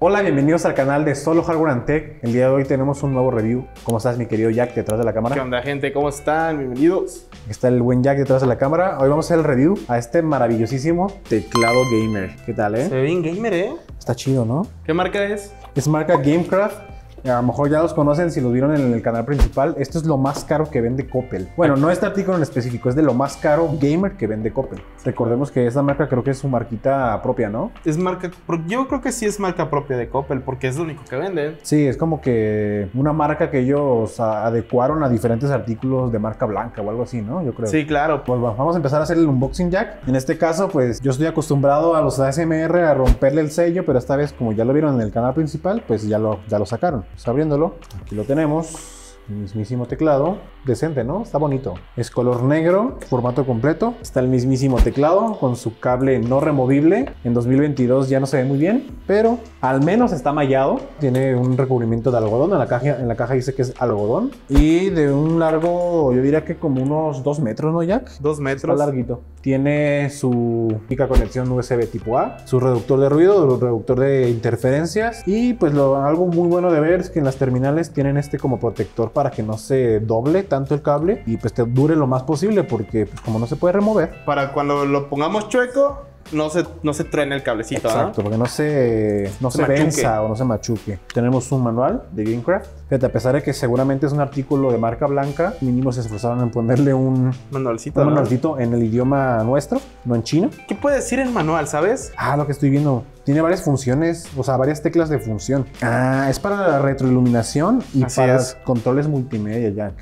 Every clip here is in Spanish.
Hola, bienvenidos al canal de Solo Hardware and Tech. El día de hoy tenemos un nuevo review. ¿Cómo estás, mi querido Jack, detrás de la cámara? ¿Qué onda, gente? ¿Cómo están? Bienvenidos. Está el buen Jack detrás de la cámara. Hoy vamos a hacer el review a este maravillosísimo teclado gamer. ¿Qué tal, Se ve bien gamer, ¿eh? Está chido, ¿no? ¿Qué marca es? Es marca Gamecraft. A lo mejor ya los conocen si los vieron en el canal principal. Esto es lo más caro que vende Coppel. Bueno, no este artículo en específico, es de lo más caro gamer que vende Coppel. Recordemos que esta marca creo que es su marquita propia, ¿no? Es marca... Yo creo que sí es marca propia de Coppel, porque es lo único que venden. Sí, es como que una marca que ellos adecuaron a diferentes artículos de marca blanca o algo así, ¿no? Yo creo. Sí, claro. Pues bueno, vamos a empezar a hacer el unboxing, Jack. En este caso, pues yo estoy acostumbrado a los ASMR a romperle el sello, pero esta vez, como ya lo vieron en el canal principal, pues ya lo sacaron. Pues abriéndolo, aquí lo tenemos. El mismísimo teclado, decente, ¿no? Está bonito. Es color negro, formato completo. Está el mismísimo teclado con su cable no removible. En 2022 ya no se ve muy bien, pero al menos está mallado. Tiene un recubrimiento de algodón. En la caja dice que es algodón. Y de un largo, yo diría que como unos 2 metros, ¿no, Jack? 2 metros. Está larguito. Tiene su única conexión USB tipo A, su reductor de ruido, reductor de interferencias. Y pues algo muy bueno de ver es que en las terminales tienen este como protector para que no se doble tanto el cable y pues te dure lo más posible, porque pues como no se puede remover. Para cuando lo pongamos chueco, no se truene el cablecito, exacto, ¿no? Porque no se venza o no se machuque. Tenemos un manual de Gamecraft. Fíjate, a pesar de que seguramente es un artículo de marca blanca, mínimo se esforzaron en ponerle un manualcito, manualcito en el idioma nuestro, no en chino. ¿Qué puede decir el manual, sabes? Ah, lo que estoy viendo. Tiene varias funciones, o sea, varias teclas de función. Ah, es para la retroiluminación y así para es. Controles multimedia, Jack.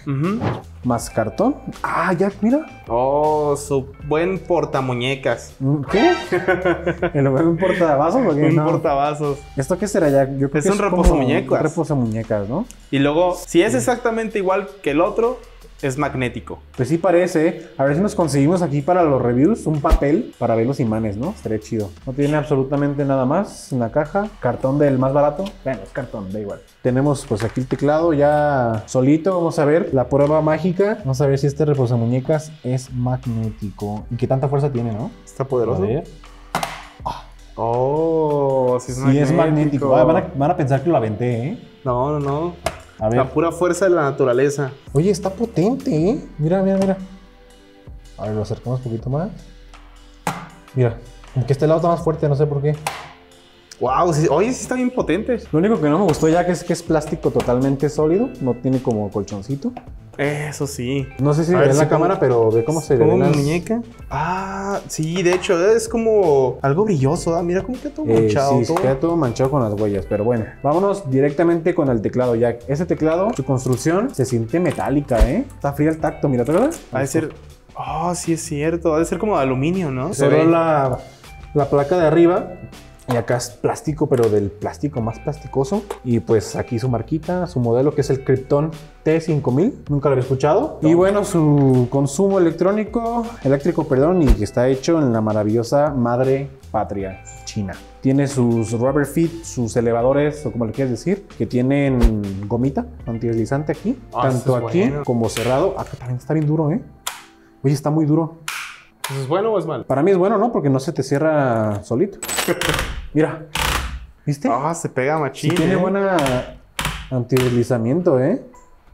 Más cartón. Ah, Jack, mira. Oh, su buen portamuñecas. ¿Qué? ¿El buen portavasos o qué? Un No. portavasos. ¿Esto qué será, Jack? Yo creo Es que un reposamuñecas. Un reposamuñecas, ¿no? Y luego, si es exactamente igual que el otro, es magnético. Pues sí parece. A ver si nos conseguimos aquí para los reviews un papel para ver los imanes, ¿no? Estaría chido. No tiene absolutamente nada más en la caja. Cartón del más barato. Bueno, es cartón, da igual. Tenemos pues aquí el teclado ya solito. Vamos a ver la prueba mágica. Vamos a ver si este reposamuñecas es magnético. ¿Y qué tanta fuerza tiene, no? Está poderoso. A ver. Oh, sí es Sí, magnético. es magnético. Ah, van a pensar que lo aventé, ¿eh? No, no, no. A ver. La pura fuerza de la naturaleza. Oye, está potente, ¿eh? Mira, mira, mira. A ver, lo acercamos un poquito más. Mira, como que este lado está más fuerte, no sé por qué. Wow, sí, oye, sí está bien potente. Lo único que no me gustó ya que es plástico totalmente sólido. No tiene como colchoncito. Eso sí. No sé si A ve ver en la si cámara, pero ve cómo se ve. ¿Como mi muñeca? Ah, sí, de hecho, es como algo brilloso. Ah, mira cómo queda todo manchado. Sí, queda todo manchado con las huellas. Pero bueno, vámonos directamente con el teclado, Jack. Este teclado, su construcción se siente metálica, ¿eh? Está fría al tacto, mira, ¿te acuerdas? Ha de ser... Oh, sí es cierto. Ha de ser como de aluminio, ¿no? Solo la placa de arriba. Y acá es plástico, pero del plástico más plasticoso. Y pues aquí su marquita, su modelo que es el Krypton T5000. Nunca lo había escuchado. Y bueno, su consumo eléctrico, y que está hecho en la maravillosa madre patria, China. Tiene sus rubber feet, sus elevadores, o como le quieras decir, que tienen gomita antideslizante aquí. Tanto aquí como cerrado. Acá también está bien duro, ¿eh? Oye, está muy duro. ¿Es bueno o es malo? Para mí es bueno, ¿no? Porque no se te cierra solito. Mira, ¿viste? Ah, se pega machín. Sí tiene buena antideslizamiento, ¿eh?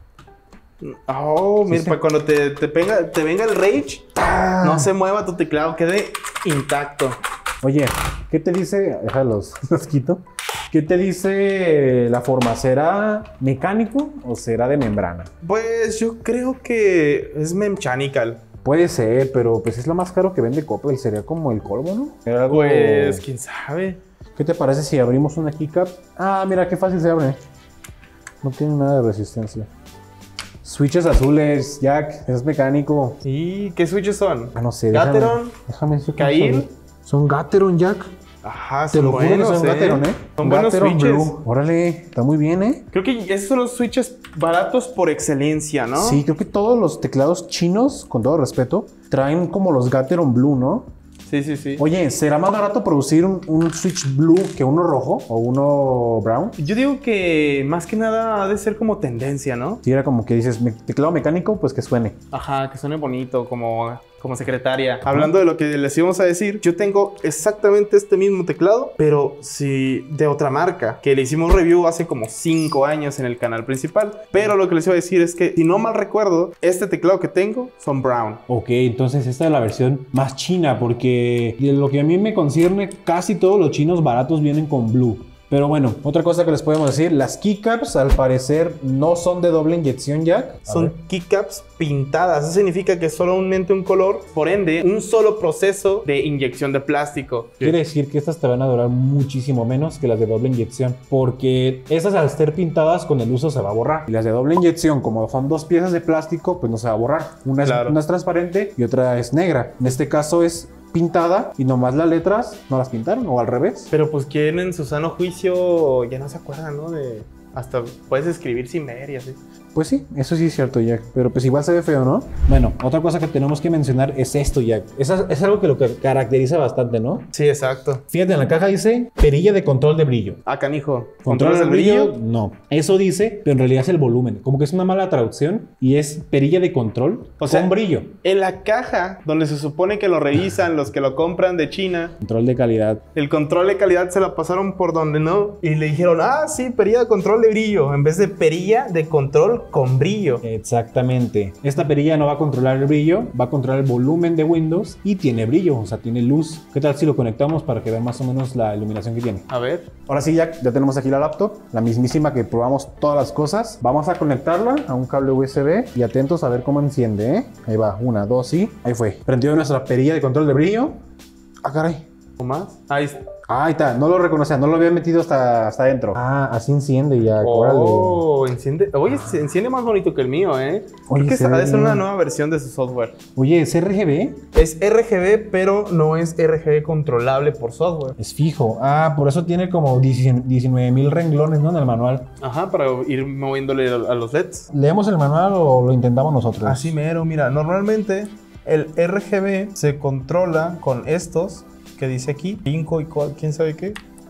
Oh, mira, sí. para cuando te venga el rage, no se mueva tu teclado, quede intacto. Oye, ¿qué te dice? Déjalos, los quito. ¿Qué te dice la forma? ¿Será mecánico o será de membrana? Pues yo creo que es memchanical. Puede ser, pero pues es lo más caro que vende Coppel. Sería como el colmo, ¿no? Era algo... Pues, quién sabe. ¿Qué te parece si abrimos una keycap? Ah, mira, qué fácil se abre. No tiene nada de resistencia. Switches azules, Jack, es mecánico. ¿Y qué switches son? Ah, no sé. Gateron, Déjame decir. Cair. Son Gateron, Jack. Ajá, Te lo juro que son Gateron, ¿eh? Son buenos Gateron switches. Blue. Órale, está muy bien, ¿eh? Creo que esos son los switches baratos por excelencia, ¿no? Sí, creo que todos los teclados chinos, con todo respeto, traen como los Gateron Blue, ¿no? Sí, sí, sí. Oye, ¿será más barato producir un Switch Blue que uno rojo o uno brown? Yo digo que más que nada ha de ser como tendencia, ¿no? Si era como que dices, teclado mecánico, pues que suene. Ajá, que suene bonito, como como secretaria. Hablando de lo que les íbamos a decir, yo tengo exactamente este mismo teclado, pero sí de otra marca, que le hicimos review hace como 5 años en el canal principal. Pero lo que les iba a decir es que, si no mal recuerdo, este teclado que tengo son brown. Ok, entonces esta es la versión más china, porque de lo que a mí me concierne, casi todos los chinos baratos vienen con blue. Pero bueno, otra cosa que les podemos decir, las keycaps al parecer no son de doble inyección jack. Son keycaps pintadas, eso significa que solamente un color, por ende, un solo proceso de inyección de plástico. Quiere decir que estas te van a durar muchísimo menos que las de doble inyección, porque esas al ser pintadas con el uso se va a borrar. Y las de doble inyección, como son 2 piezas de plástico, pues no se va a borrar. Una es transparente y otra es negra. En este caso es pintada y nomás las letras no las pintaron, o al revés. Pero pues quien en su sano juicio ya no se acuerdan, ¿no? Hasta puedes escribir sin ver y así. Pues sí, eso sí es cierto, Jack. Pero pues igual se ve feo, ¿no? Bueno, otra cosa que tenemos que mencionar es esto, Jack. Es algo que lo que caracteriza bastante, ¿no? Sí, exacto. Fíjate, en la caja dice perilla de control de brillo. Ah, canijo. ¿Controlas el brillo? No. Eso dice, pero en realidad es el volumen. Como que es una mala traducción y es perilla de control con brillo. En la caja donde se supone que lo revisan los que lo compran de China. Control de calidad. El control de calidad se la pasaron por donde no. Y le dijeron, ah, sí, perilla de control de brillo. En vez de perilla de control con brillo. Exactamente. Esta perilla no va a controlar el brillo, va a controlar el volumen de Windows y tiene brillo, o sea, tiene luz. ¿Qué tal si lo conectamos para que vean más o menos la iluminación que tiene? A ver. Ahora sí, ya tenemos aquí la laptop, la mismísima que probamos todas las cosas. Vamos a conectarla a un cable USB y atentos a ver cómo enciende, ¿eh? Ahí va, 1, 2 y ahí fue. Prendió nuestra perilla de control de brillo. Ah, caray. ¿O más? Ahí está. Ah, ahí está, no lo reconocía, no lo había metido hasta adentro. Ah, así enciende ya. Oh, órale. Enciende. Oye, se enciende más bonito que el mío, ¿eh? Oye, creo que ha de ser una nueva versión de su software. Oye, ¿es RGB? Es RGB, pero no es RGB controlable por software. Es fijo. Ah, por eso tiene como 19,000 renglones, ¿no? En el manual. Ajá, para ir moviéndole a los LEDs. ¿Leemos el manual o lo intentamos nosotros? Así mero, mira, normalmente el RGB se controla con estos que dice aquí, 5 y quién sabe qué.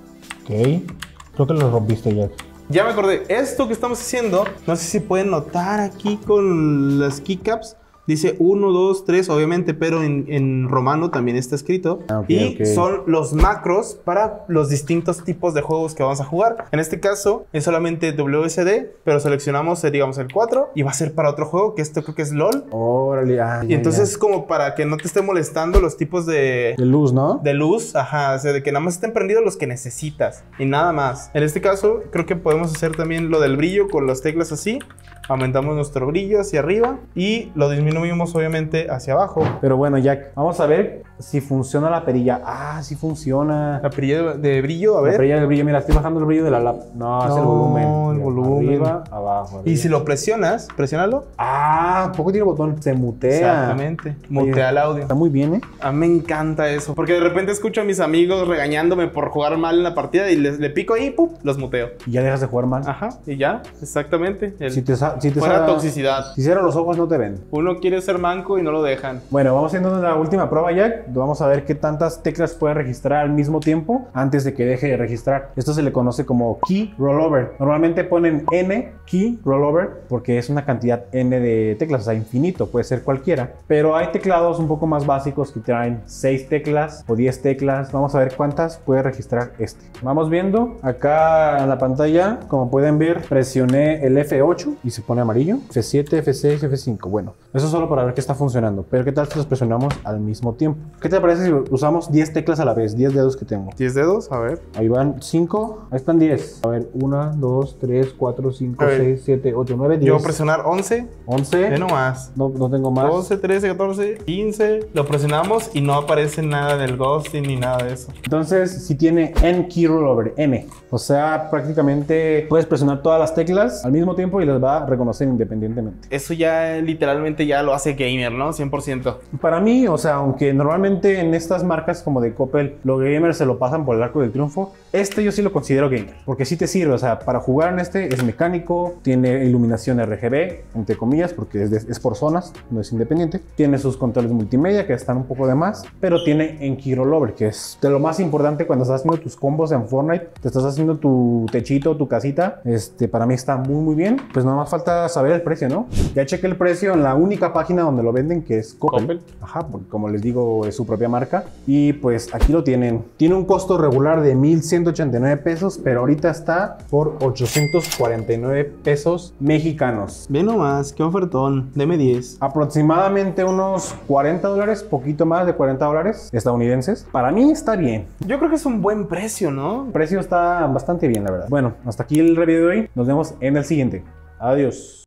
Ok, creo que lo rompiste ya. Ya me acordé, esto que estamos haciendo, no sé si pueden notar aquí con las keycaps, dice 1, 2, 3, obviamente, pero en romano también está escrito. Y son los macros para los distintos tipos de juegos que vamos a jugar. En este caso es solamente WSD, pero seleccionamos, digamos, el 4 y va a ser para otro juego, que esto creo que es LOL. Órale, y entonces es como para que no te esté molestando los tipos de luz, ¿no? De luz, ajá, o sea, de que nada más estén prendidos los que necesitas y nada más. En este caso, creo que podemos hacer también lo del brillo con las teclas así. Aumentamos nuestro brillo hacia arriba y lo disminuimos obviamente hacia abajo. Pero bueno, Jack, vamos a ver si funciona la perilla. Ah, sí funciona. La perilla de brillo, a ver. La perilla de brillo, mira, estoy bajando el brillo de la laptop. No, es el volumen. El volumen. Arriba, abajo. Arriba. Y si lo presionas, presiónalo. Ah, poco tiene botón, se mutea. Exactamente, mutea el audio. Está muy bien, ¿eh? A mí me encanta eso, porque de repente escucho a mis amigos regañándome por jugar mal en la partida y le pico ahí, ¡pum!, los muteo. Y ya dejas de jugar mal. Ajá, y ya, exactamente. Si te fuera toxicidad. Si cierran los ojos no te ven. Uno quiere ser manco y no lo dejan. Bueno, vamos haciendo la última prueba, Jack. Vamos a ver qué tantas teclas puede registrar al mismo tiempo antes de que deje de registrar. Esto se le conoce como key rollover. Normalmente ponen N, key rollover, porque es una cantidad N de teclas, o sea, infinito, puede ser cualquiera. Pero hay teclados un poco más básicos que traen 6 teclas o 10 teclas. Vamos a ver cuántas puede registrar este. Vamos viendo acá en la pantalla, como pueden ver, presioné el F8 y se pone amarillo. F7, F6, F5. Bueno, eso solo para ver que está funcionando. Pero ¿qué tal si los presionamos al mismo tiempo? ¿Qué te parece si usamos 10 teclas a la vez? 10 dedos que tengo. 10 dedos, a ver. Ahí van 5. Ahí están 10. A ver, 1, 2, 3, 4, 5, 6, 7, 8, 9, 10. Yo voy a presionar 11. 11. Ve nomás. No tengo más. 12, 13, 14, 15. Lo presionamos y no aparece nada del ghosting ni nada de eso. Entonces, si tiene N key rollover, N. O sea, prácticamente puedes presionar todas las teclas al mismo tiempo y las va a reconocer independientemente. Eso ya literalmente ya lo hace gamer, ¿no? 100%. Para mí, o sea, aunque normalmente en estas marcas como de Coppel, los gamers se lo pasan por el arco del triunfo, Este yo sí lo considero gamer, porque sí te sirve, o sea, para jugar en este es mecánico, tiene iluminación RGB, entre comillas, porque es por zonas, no es independiente. Tiene sus controles multimedia que están un poco de más, pero tiene Enki Rollover, que es de lo más importante cuando estás haciendo tus combos en Fortnite, te estás haciendo tu techito, tu casita. Para mí está muy bien. Pues nada más falta saber el precio, ¿no? Ya chequé el precio en la única página donde lo venden, que es Coppel. Ajá, porque como les digo, es su propia marca. Y pues aquí lo tienen. Tiene un costo regular de 1,189 pesos, pero ahorita está por 849 pesos mexicanos. Ve nomás, qué ofertón. Deme 10. Aproximadamente unos $40, poquito más de $40 estadounidenses. Para mí está bien. Yo creo que es un buen precio, ¿no? El precio está bastante bien, la verdad. Bueno, hasta aquí el review de hoy. Nos vemos en el siguiente. Adiós.